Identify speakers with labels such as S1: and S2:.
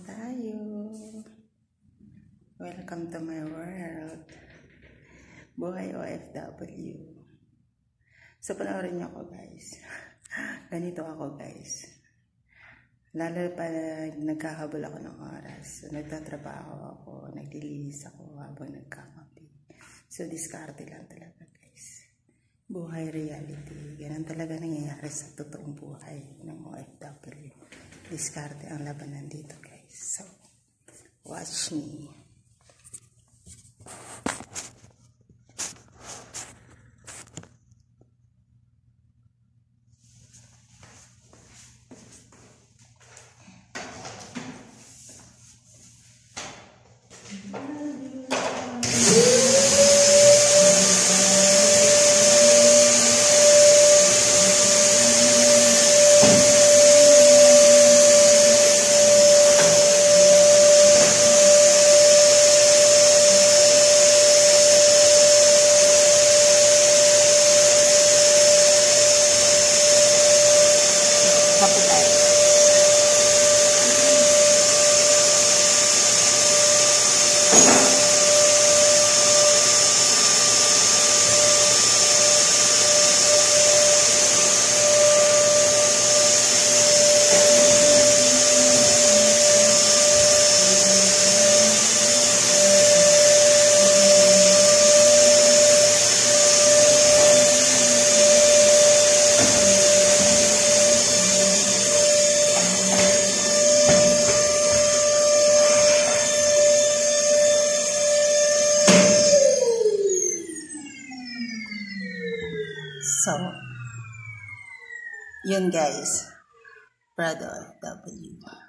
S1: tayo. Welcome to my world. Buhay OFW. So, panoorin niyo ako, guys. Ganito ako, guys. Lalo pa nagkakabol ako ng oras. So, nagtatrabaho ako, naglilinis ako habang nagkakapi. So, diskarte lang talaga, guys. Buhay reality. Ganun talaga nangyayari sa totoong buhay ng OFW. Diskarte ang labanan dito, guys. So, watch me. So, yun guys, proud of W.